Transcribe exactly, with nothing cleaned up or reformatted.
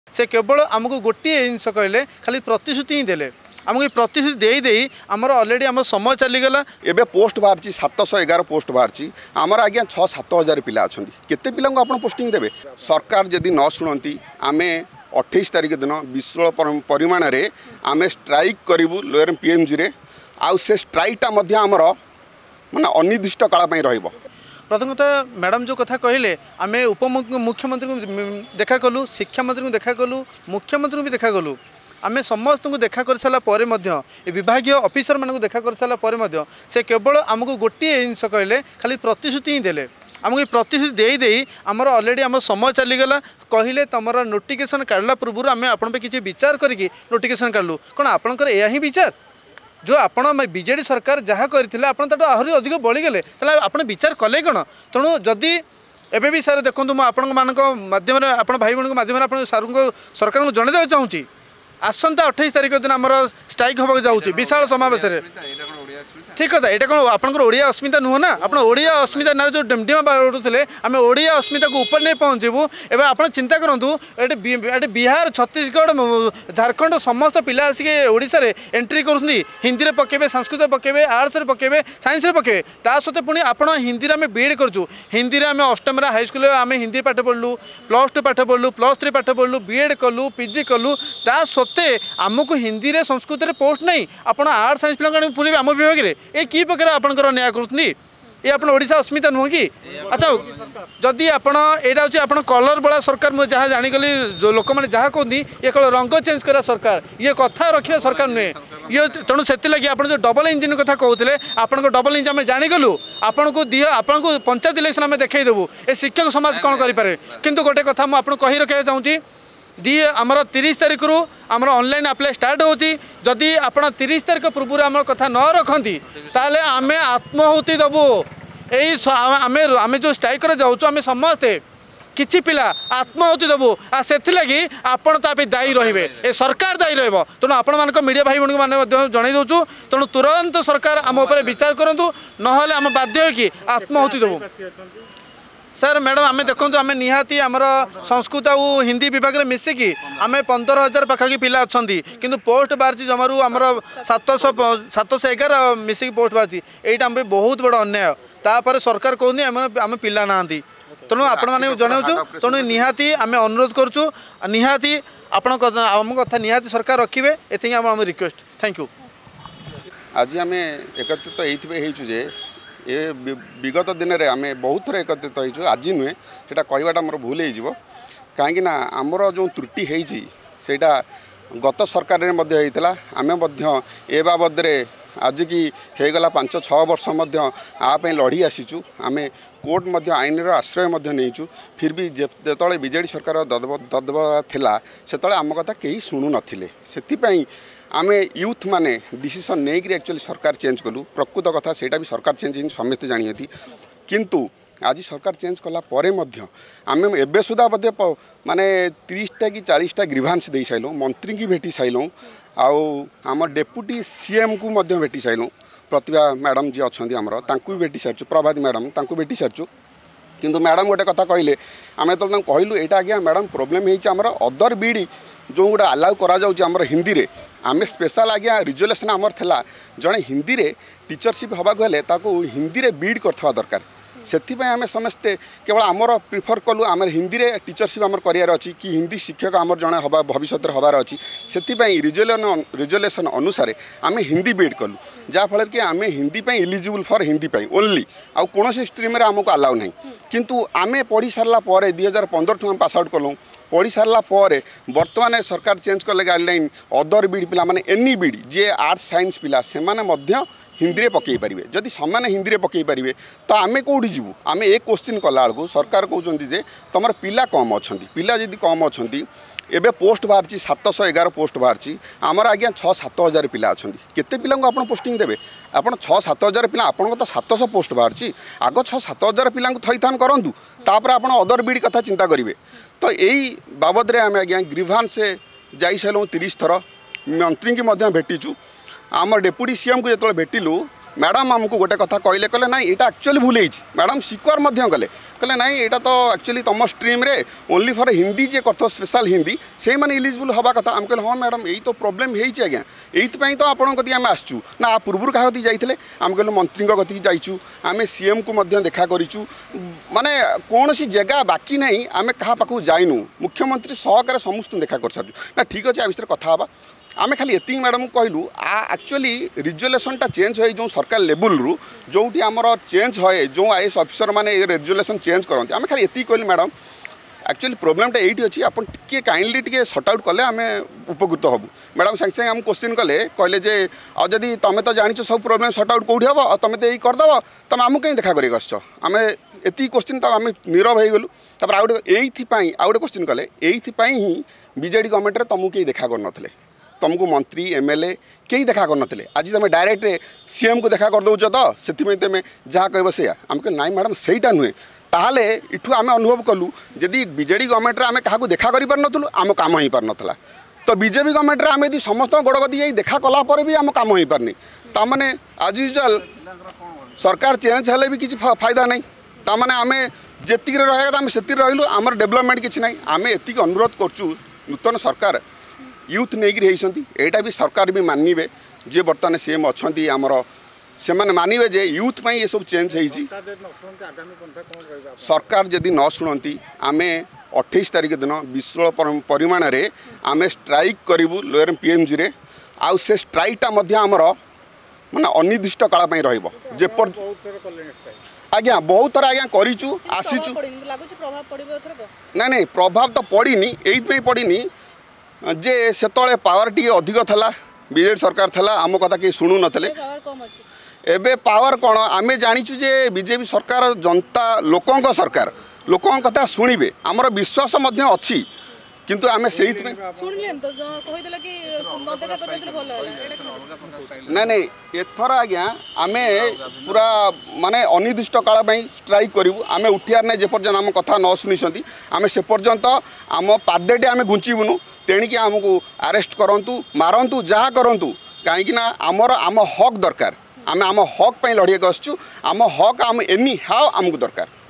से केवल आमको गोटे जिनस कहले खाली प्रतिश्रुति ही देले आमको प्रतिश्रुति दे दे आमर अलरेडी आम समय चलीगला। एबे पोस्ट बाहर सात सौ एगार पोस्ट बाहर आमर आज्ञा छः सात हजार पिला अच्छा केते पिला आप पोस्टिंग देवे सरकार जदि न शुणती आम अट्ठाईस तारिख दिन विशाल परिमाण में आम स्ट्राइक करूँ लोअर पीएमजी रे आउ से स्ट्राइकटा आमर माने अनिर्दिष्ट काल रहिबो। प्रथम कथा मैडम जो कथा कहले आम उप मुख्यमंत्री को देखा कलु, शिक्षा मंत्री को देखा कलु, मुख्यमंत्री को भी देखा कलु, आम समस्त को देखा कर सारापर विभाग ऑफिसर मान देखा कर सारापर से केवल आमको गोटे जिनस कहले खाली प्रतिश्रुति ही देले आमको प्रतिश्रुति दे दे आमर अलरेडी आम समय चलीगला। कहले तुम नोटिफिकेशन काढ़ला पूर्व आम आपण किसी विचार करके नोटिफिकेशन काढ़लु कौन आपंकर यह ही विचार जो आपण बीजेडी सरकार जहाँ करते आपड़ आहरी अधिक बढ़ीगले आप विचार कले कौन तेणु जदि एबे भी सार देखो आपण माध्यम आप भाई भूँ माध्यम आप सरकार को जनईदेवा चाहूँगी आसंता अट्ठाईस तारिख दिन आम स्ट्राइक होगा जाऊँगी विशाल समावेश ठीक कथा यहाँ कौन आपंकर ओडिया अस्मिता नुह ना आप ओडिया अस्मिता ना जो डेमडेमा बाड़ुले आम ओडिया अस्मिता को ऊपर नहीं पहुँचबू एवं आप चिंता करूँ ये बिहार छत्तीसगढ़ झारखंड समस्त पिला आसिक ओडिशा रे एंट्री करुँच हिंदी में पकेबे संस्कृत पकेबे आर्ट्स रे पकेबे साइंस रे पकेबे ता सत्ते पुणी आप हिंदी में बीएड करूँ हिंदी में आम अष्टम हाईस्कल आम हिंदी पाठ पढ़लु प्लस टू पाठ पढ़लु प्लस थ्री पाठ पढ़लु बीएड कलु पीजी कलु ता सत्ते आमको हिंदी में संस्कृत में पोस्ट नहीं आप आर्ट्स साइंस पिला पूरे आम विभाग में ये कि प्रकार आपंकर न्याय करुँच ये आप ओडिशा अस्मिता नुह कि अच्छा जदि आपड़ यहाँ हूँ आप कलर बड़ा सरकार मुझे जहाँ जागली जो लोक मैंने जहाँ कहती ये कल रंग चेंज करा सरकार ये कथा रखा सरकार नुहे ये तेणु से लगे आप जो डबल इंजिन कथा कहते आपको डबल इंजिन आम जाणीगलु आपन को दिह आपन को पंचायत इलेक्शन आम देखईदेवु ए शिक्षक समाज कौन करें कितु गोटे कथा मुझे कही रखा चाहूँगी दी आमर तीस तारिख रु आमर ऑनलाइन अप्लाई स्टार्ट होची जदि आपण तीस तारिख पूर्व आम कथा न रखती ताले आमे आत्माहुति दबु यही आमे आमे जो स्ट्राइक जाऊँ आम समस्ते किछि पिला आत्माहुति दबु आ से लगी आपण तापे दायी रहिबे ए सरकार दायी रहिबो तेणु आपण मानक मीडिया भाई भूँ मैंने जणाई दउछु तेणु तुरंत सरकार आम उपर विचार करंतु नहले आम बाध्य कि आत्माहुति दबु। सर मैडम आम देखो आम निहाती आमर संस्कृत और हिंदी विभाग में मिसिकी आम पंदर हजार पाखापाखि पिला अच्छा किंतु पोस्ट बाहर जमारू आमर सात सौ सात सौ एगार मिसिकी पोस्ट बाहर यहाँ आम बहुत बड़ अन्याय तापर सरकार कहनी आम पिला ना तेणु आपण मैंने जनाऊँ तेणु निहाती आम अनुरोध करुँ निहाती आपण आम कथा निहाती सरकार रखिए ये आम रिक्वेस्ट थैंक यू। आज आम एकत्रित होइछुजे ये विगत दिन में आम बहुत थर एकत्रित होइछु आज नुहे सेटा कहवाटा मोर भूल हो कहीं आमर जो त्रुटि होइछि सेटा गत सरकार में मध्य होइतला आमे मध्य ए बाबद रे आज की होगला पांच छः वर्ष आप लड़ी आसीचु आम कोर्ट मध्य आईन आश्रय नहीं फिर भी जिते बीजेडी सरकार ददबा थिला सेतले आम कथा कहीं शुणु नथिले सेथिपई आम यूथ माने डिसीजन नहीं कि एक्चुअली सरकार चेंज कलु प्रकृत कथा सेटा भी सरकार चेंज समस्ते जानी किंतु आज सरकार चेंज कला परे मध्य आम एबे सुधा मध्य माने तीसटा कि चालीसटा ग्रीभांस दे साइलु मंत्री की भेटी साइलु आउ आम डेपुटी सीएम को मध्य भेटी साइलु प्रतिभा मैडम जी अच्छा आमर तांकु भी भेटी सारचु प्रभाती मैडम तांकु भेटी सारचु किंतु मैडम गोटे कथा कहले आम तो कहलु यहाँ आज्ञा मैडम प्रोब्लेम होमर अदर बीडी जो गोटे अलाउ कर हिंदी रे आम स्पेशल आज्ञा रिजोल्यूशन आमर थिला जड़े हिंदी रे टीचरशिप हवा हेले हिंदी रे बीड करथवा दरकार सेथिपई आम समस्ते केवल आमर प्रिफर कलु आम हिंदी रे टीचरशिप आमर करियार अछि कि हिंदी शिक्षक आमर जड़े हवा भविष्य हबार अच्छी सेथिपई रिजोल्यूशन रिजोल्यूशन अनुसार आम हिंदी बीड कलु जहाँफल कि आम हिंदी पे इलिजिबल फॉर हिंदी पे ओनली आउ कौन स्ट्रीम रे आमको अलाउ नहीं किंतु आम पढ़ी सारा पर दुई हजार पंद्रह ठूँ पास आउट कलु पढ़ी सारा पर बर्तमान सरकार चेंज कले गाइडलाइन अदर बीड पिला माने एनी बीड जे आर्ट्स साइंस पिला से माने हिंदी में पकई पारे जदि सामान्य हिंदी में पकई पारे तो आम कौटी जीवु आम एक क्वेश्चन कला बेलू सरकार कहते जे तुम पिला कम अच्छा पिला जदि कम अच्छा एबे पोस्ट बाहर सात सौ एगार पोस्ट बाहर आमर आज्ञा छः सात हजार पिला अच्छा केते पिला आप पोस्टिंग देवे आप छः सात हजार पिला आपन तो सात सौ पोस्ट बाहर आग छः सात हजार पिला थईथान करूँ तापर आप अदर बीड कथा चिंता करेंगे तो यही बाबद आम आज्ञा ग्रीभांस से जाई सारूँ तीस थर मंत्री की भेटीचु आम डेपुटी सीएम को जो भेटिलु मैडम आमको गोटे कथा कहले कहले ना यहाँ एक्चुअली भूल मैडम स्वीकार कले कहले ना यहाँ तो एक्चुअली तुम स्ट्रीम रे ओनली फॉर हिंदी जे कर स्पेशल हिंदी से मैंने इलिजिबल हवा कथा आम कहले हाँ मैडम यही तो प्रोब्लेम होगी आज्ञा यही तो आपण कति आम आसचु ना पूर्व क्या कति जाइए आम कहले मंत्री कति जाइचु आम सीएम को देखा करूँ माने कौन सी जगह बाकी नहीं आम क्या पाक जाइनु मुख्यमंत्री सहकार समस्त देखा कर सारू ना ठीक अच्छे आ विषय कथा हाँ आम खाली एति मैडम कहलु आ एक्चुअली रिजोल्यूशनटा चेंज हो जो सरकार लेवल रु जो आमर चेंज होए जो आईएएस ऑफिसर माने रिजोल्यूशन चेंज करते आम खाली एति कहलु मैडम एक्चुअली प्रोब्लेमटा ये अच्छी आप काइंडली टी सर्ट आउट कले आम उपकृत हबू मैडम सागे सागे आम क्वेश्चन कले कहले जे आदि तुम तो जान सब प्रोब्लेम सर्ट आउट कौटी हम तुम तो यही करदेव तुम आमको कहीं देखा कर आस आम एति क्वेश्चन तो आम नीरव हो गलु तापर आउ गोटे यही आउ गोटे क्वेश्चन कले यही ही बीजेडी गवर्नमेंट तुमको कहीं देखा कर तुमको मंत्री एमएलए कहीं देखा कर आज तुम डायरेक्ट सीएम को देखा कर दौच तो से तुम जहाँ कह से आम कह ना मैडम सहीटा नुहे ताहले इठू आम अनुभव कलु जदि बीजेडी गवर्नमेंट आम क्या देखा कर पार्नु आम कम हो पार नाला तो बीजेपी गवर्नमेंट आम यदि समस्त गोड़ गति जाई देखा कलापर भी आम कम हो पारनी ताने आज यूजुआल सरकार चेंज हेले भी किसी फायदा नहीं ताने आम जी रहा आम से रही आमर डेभलपमेंट किसी ना आम एति अनुरोध करूँ नूतन सरकार यूथ नहीं यहाँ भी सरकार भी मानवे जे बर्तमान सीएम अच्छा आमर से मानवे जे यूथ पर ये सब चेंज होती सरकार जदि न शुणती आम अट्ठाईस तारीख दिन विशाल परिमाण में आम स्ट्राइक करूँ लोअर पीएमजी रे आउ से स्ट्राइकटा आमर माने अनिर्दिष्ट काल पर आज्ञा बहुत थर आज्ञा करूँ आसीचु ना नहीं प्रभाव तो पड़नी ये पड़नी जे से पावर टी अधिक था बीजेडी सरकार था आम कथा कि शुणु नथिले एबे पावर कौन आम जाचु जे बीजेपी सरकार जनता लोकों सरकार लोकों कथा शुणवे आमर विश्वास अच्छी किंतु आम से ना नहीं एथर आज्ञा आम पूरा माने अनिर्दिष्ट काल स्ट्राइक करूँ आम उठार ना जेपर्यंत आम कथा न शुणी आम से पर्यंत आम पादेटे आम घुंचबुनु तेणिकी आमको अरेस्ट करंतु मारंतु जहाँ करंतु कहीं आमर आम हक दरकार आम आम हक लड़े आसचु आम हक आम एनी हाउ आमको दरकार।